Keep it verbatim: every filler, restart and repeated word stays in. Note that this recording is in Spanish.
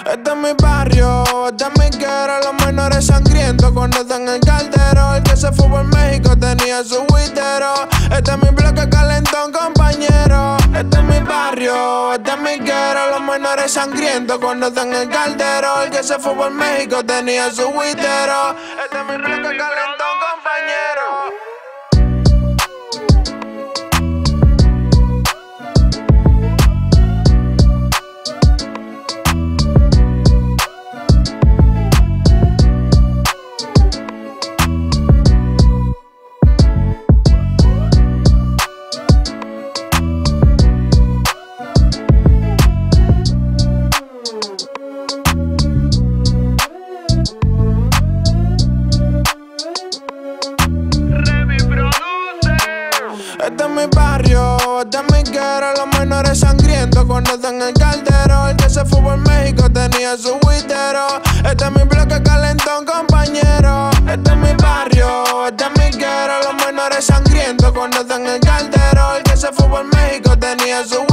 Este es mi barrio, este es mi guerra. Los menores sangrientos cuando están en el caldero. El que se fue por México tenía su huitero. Este es mi bloque calentón, compañero. Este es mi barrio, este es mi guerra. Los menores sangrientos cuando están en el caldero. El que se fue por México tenía su huitero. Este es mi bloque calentón, compañero. Este es mi barrio, este es mi guerra. Los menores sangrientos cuando están en el caldero. El que se fue por México tenía su huitero. Este es mi bloque calentón, compañero. Este es mi barrio, este es mi guerra. Los menores sangrientos cuando están en el caldero. El que se fue por México tenía su